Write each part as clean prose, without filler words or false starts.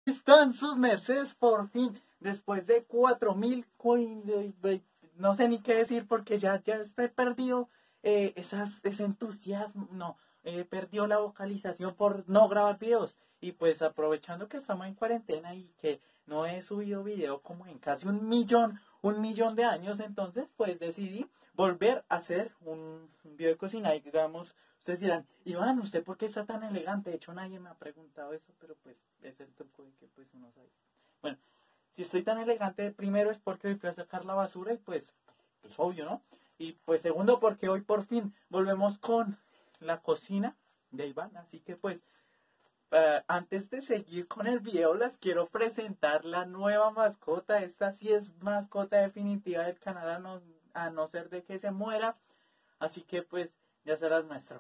Están sus mercedes por fin, después de 4000 coins, no sé ni qué decir porque ya estoy perdido, ese entusiasmo, no, perdió la vocalización por no grabar videos. Y pues aprovechando que estamos en cuarentena y que no he subido video como en casi un millón de años, entonces pues decidí volver a hacer un video de cocina. Y digamos, ustedes dirán, Iván, ¿usted por qué está tan elegante? De hecho nadie me ha preguntado eso, pero pues es el truco de que pues uno sabe. Bueno, si estoy tan elegante, primero es porque hoy fui a sacar la basura y pues obvio, ¿no? Y pues segundo porque hoy por fin volvemos con la cocina de Iván, así que pues antes de seguir con el video, les quiero presentar la nueva mascota. Esta sí es mascota definitiva del canal, a no ser de que se muera. Así que pues ya se las muestro.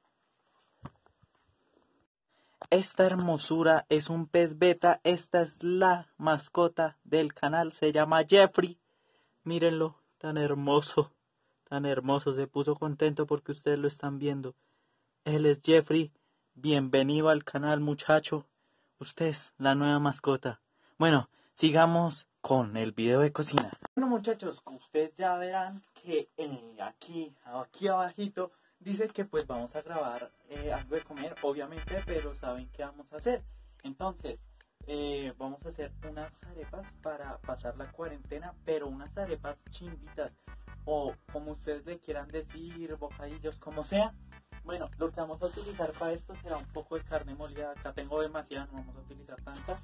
Esta hermosura es un pez beta. Esta es la mascota del canal. Se llama Jeffrey. Mírenlo, tan hermoso. Tan hermoso. Se puso contento porque ustedes lo están viendo. Él es Jeffrey. Bienvenido al canal, muchacho. Usted es la nueva mascota. Bueno, sigamos con el video de cocina. Bueno, muchachos, ustedes ya verán que aquí abajito dice que pues vamos a grabar algo de comer, obviamente, pero ¿saben qué vamos a hacer? Entonces, vamos a hacer unas arepas para pasar la cuarentena, pero unas arepas chimbitas, o como ustedes le quieran decir, bocadillos, como sea. Bueno, lo que vamos a utilizar para esto será un poco de carne molida. Acá tengo demasiada, no vamos a utilizar tanta.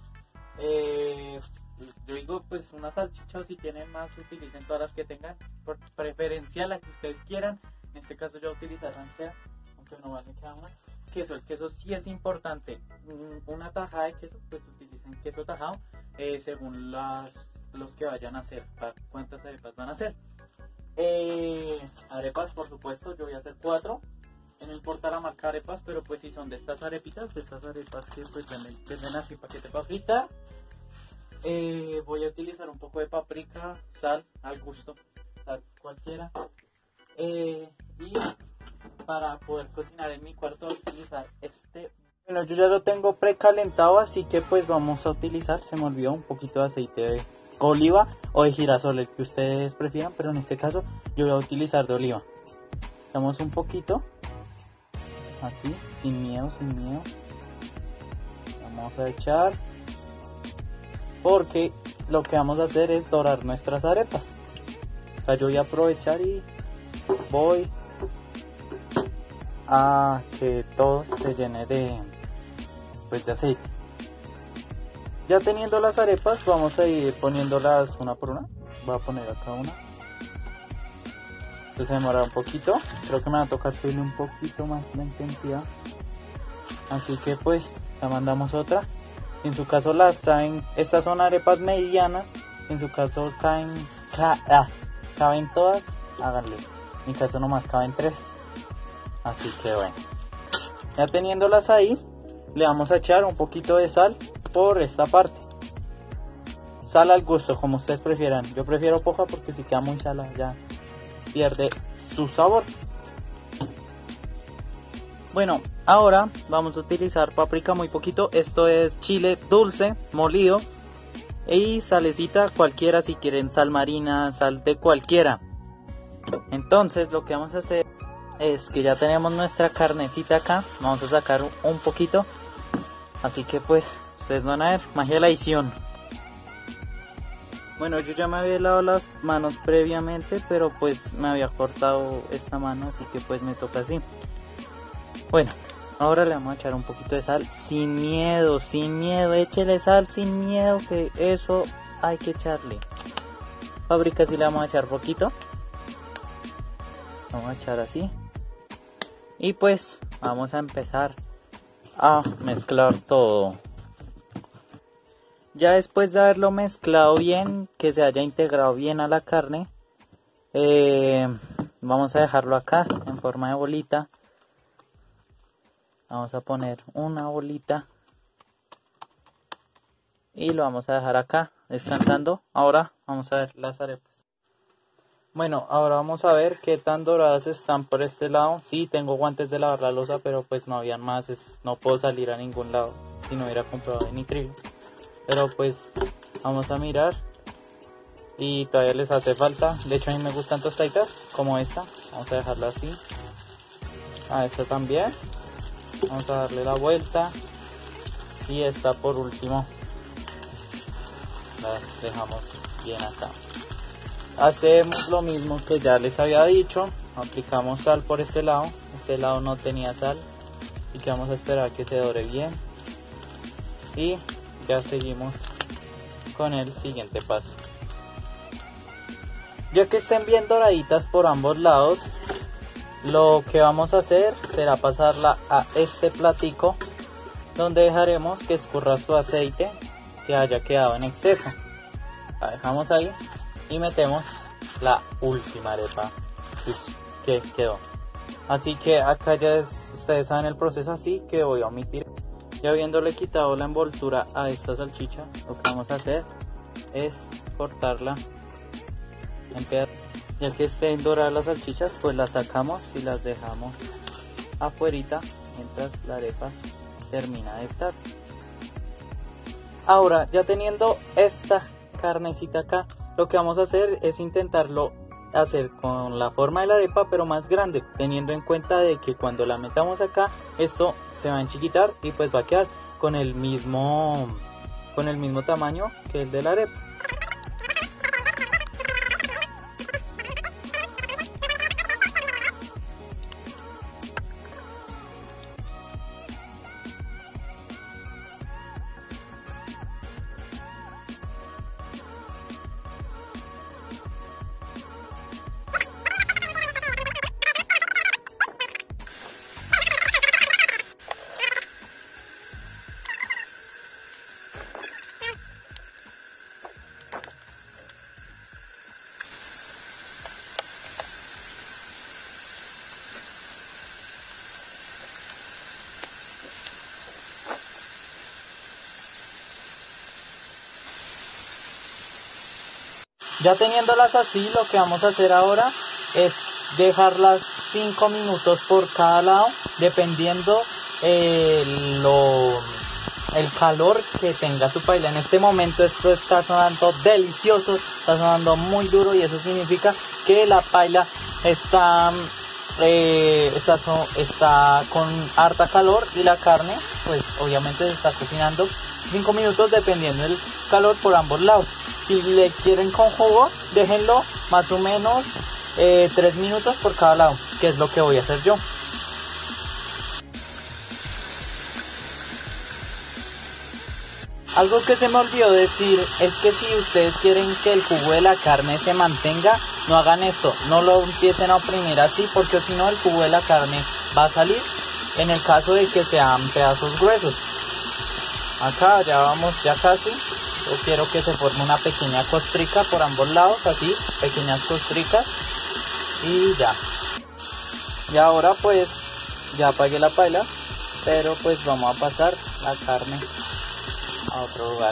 Yo digo pues una salchicha, o si tienen más utilicen todas las que tengan, por preferencia la que ustedes quieran. En este caso yo voy a utilizar rancia, aunque no me queda una. Queso, el queso sí es importante. Una tajada de queso, pues utilicen queso tajado según los que vayan a hacer, para cuántas arepas van a hacer. Arepas, por supuesto, yo voy a hacer 4. No importa la marca arepas, pero pues si son de estas arepitas, que pues venden así paquete para fritar. Voy a utilizar un poco de paprika, sal al gusto, sal cualquiera. Y para poder cocinar en mi cuarto voy a utilizar bueno, yo ya lo tengo precalentado, así que pues vamos a utilizar, se me olvidó, un poquito de aceite de oliva o de girasol, el que ustedes prefieran, pero en este caso yo voy a utilizar de oliva. Damos un poquito. Así, sin miedo. Vamos a echar. Porque lo que vamos a hacer es dorar nuestras arepas. O sea, yo voy a aprovechar y voy a que todo se llene de aceite. Ya teniendo las arepas, vamos a ir poniéndolas una por una. Voy a poner acá una. Se demora un poquito, creo que me va a tocar subirle un poquito más la intensidad, así que pues la mandamos otra. En su caso estas son arepas medianas, en su caso caben todas, háganle. En mi caso nomás caben 3, así que bueno, ya teniéndolas ahí, le vamos a echar un poquito de sal por esta parte. Sal al gusto, como ustedes prefieran. Yo prefiero poca porque si queda muy salada ya pierde su sabor. Bueno, ahora vamos a utilizar paprika muy poquito. Esto es chile dulce molido y salecita cualquiera, si quieren sal marina, sal de cualquiera. Entonces lo que vamos a hacer es que ya tenemos nuestra carnecita acá. Vamos a sacar un poquito, así que pues ustedes van a ver magia de la edición. Bueno, yo ya me había lavado las manos previamente, pero pues me había cortado esta mano, así que pues me toca así. Bueno, ahora le vamos a echar un poquito de sal, sin miedo, échele sal sin miedo, que eso hay que echarle. Paprika sí le vamos a echar poquito. Vamos a echar así. Y pues vamos a empezar a mezclar todo. Ya después de haberlo mezclado bien, que se haya integrado bien a la carne, vamos a dejarlo acá en forma de bolita. Vamos a poner una bolita y lo vamos a dejar acá descansando. Ahora vamos a ver las arepas. Bueno, ahora vamos a ver qué tan doradas están por este lado. Sí, tengo guantes de lavar la loza, pero pues no habían más. No puedo salir a ningún lado si no hubiera comprado de nitrile. pero pues vamos a mirar. Y todavía les hace falta. De hecho a mí me gustan tostaditas como esta. Vamos a dejarla así. A esta también. Vamos a darle la vuelta. Y esta por último la dejamos bien acá. Hacemos lo mismo que ya les había dicho. Aplicamos sal por este lado. Este lado no tenía sal. Así que vamos a esperar a que se dore bien. Y ya seguimos con el siguiente paso. Ya que estén bien doraditas por ambos lados, lo que vamos a hacer será pasarla a este platico, donde dejaremos que escurra su aceite que haya quedado en exceso. La dejamos ahí y metemos la última arepa que quedó. Así que acá ya ustedes saben el proceso, así que voy a omitir. Ya habiéndole quitado la envoltura a esta salchicha, lo que vamos a hacer es cortarla en pedazos. Ya que estén doradas las salchichas, pues las sacamos y las dejamos afuerita mientras la arepa termina de estar. Ahora, ya teniendo esta carnecita acá, lo que vamos a hacer es intentarlo hacer con la forma de la arepa, pero más grande, teniendo en cuenta de que cuando la metamos acá, esto se va a enchiquitar y pues va a quedar con el mismo tamaño que el de la arepa. Ya teniéndolas así, lo que vamos a hacer ahora es dejarlas 5 minutos por cada lado, dependiendo el calor que tenga su paila. En este momento esto está sonando delicioso, está sonando muy duro, y eso significa que la paila está con harta calor, y la carne pues obviamente se está cocinando 5 minutos dependiendo del calor por ambos lados. Si le quieren con jugo, déjenlo más o menos 3 minutos por cada lado, que es lo que voy a hacer yo. Algo que se me olvidó decir es que si ustedes quieren que el jugo de la carne se mantenga, no hagan esto, no lo empiecen a oprimir así, porque si no el jugo de la carne va a salir en el caso de que sean pedazos gruesos. Acá ya vamos, ya casi. Yo quiero que se forme una pequeña costrica por ambos lados, así, pequeñas costricas, y ya. Y ahora pues ya apagué la paila, pero pues vamos a pasar la carne a otro lugar.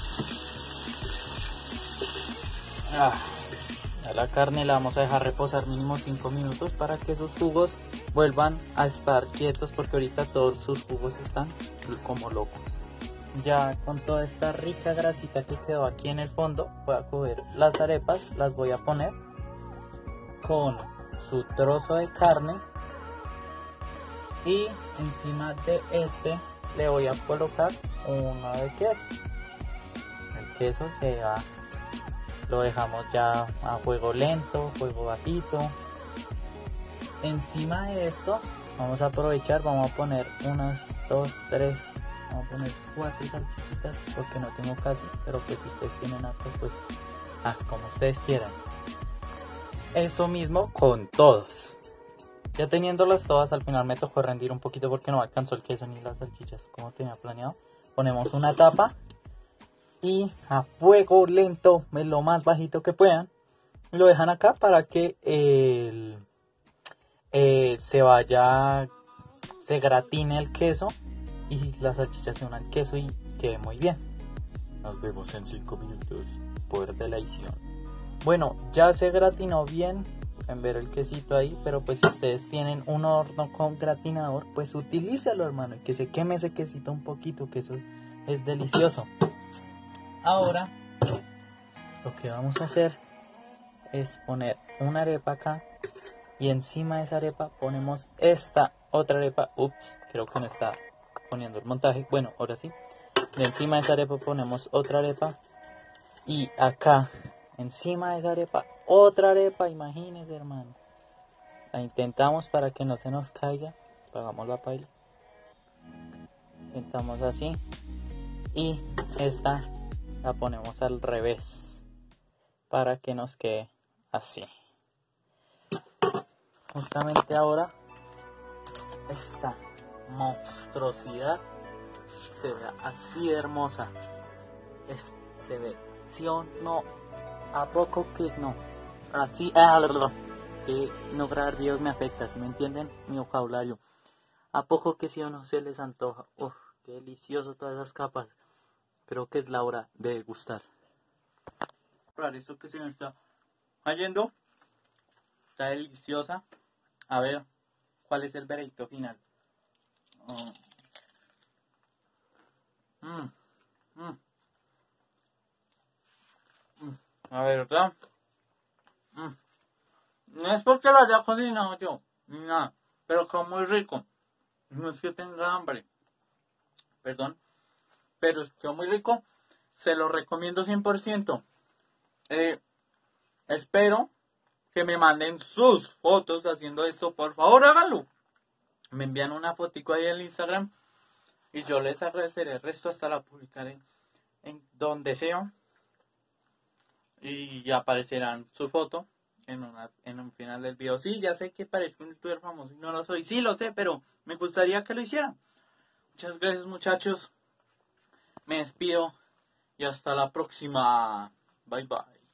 Ya la carne la vamos a dejar reposar mínimo 5 minutos para que sus jugos vuelvan a estar quietos, porque ahorita todos sus jugos están como locos. Ya con toda esta rica grasita que quedó aquí en el fondo, voy a coger las arepas, las voy a poner con su trozo de carne, y encima de este le voy a colocar uno de queso. El queso lo dejamos ya a fuego lento, fuego bajito. Encima de esto vamos a aprovechar, vamos a poner unas 2, 3, vamos a poner 4 salchichitas, porque no tengo casi, pero pues si ustedes tienen hartas, pues haz como ustedes quieran. Eso mismo con todos. Ya teniéndolas todas, al final me tocó rendir un poquito porque no alcanzó el queso ni las salchichas como tenía planeado. Ponemos una tapa y a fuego lento, lo más bajito que puedan, y lo dejan acá para que se gratine el queso y las salchichas se unan al queso y quede muy bien. Nos vemos en 5 minutos. Poder de la edición. Bueno, ya se gratinó bien, pueden ver el quesito ahí, pero pues si ustedes tienen un horno con gratinador, pues utilícelo, hermano, y que se queme ese quesito un poquito, que eso es delicioso. ahora lo que vamos a hacer es poner una arepa acá y encima de esa arepa ponemos esta otra arepa. Ups, creo que no está poniendo el montaje. Bueno, ahora sí. De encima de esa arepa ponemos otra arepa y acá encima de esa arepa otra arepa. Imagínense, hermano. La intentamos para que no se nos caiga. Apagamos la paila. Intentamos así y esta la ponemos al revés para que nos quede así. Justamente ahora esta monstruosidad se ve así de hermosa. Se ve, sí o no, a poco que no, así, es que no grabar videos me afecta, ¿sí me entienden? Mi vocabulario, a poco que sí o no se les antoja. Uf, qué delicioso todas esas capas. Creo que es la hora de degustar. Para esto que se me está cayendo, está deliciosa. A ver, ¿cuál es el veredicto final? A ver, ¿verdad? No es porque lo haya cocinado yo, ni nada, pero como muy rico. No es que tenga hambre, perdón, pero es que muy rico. Se lo recomiendo 100%. Espero que me manden sus fotos haciendo esto. Por favor, háganlo. Me envían una fotico ahí en Instagram y yo les agradeceré el resto, hasta la publicaré en donde sea y aparecerán su foto en un final del video. Sí, ya sé que parezco un youtuber famoso y no lo soy. Sí, lo sé, pero me gustaría que lo hicieran. Muchas gracias, muchachos. Me despido y hasta la próxima. Bye bye.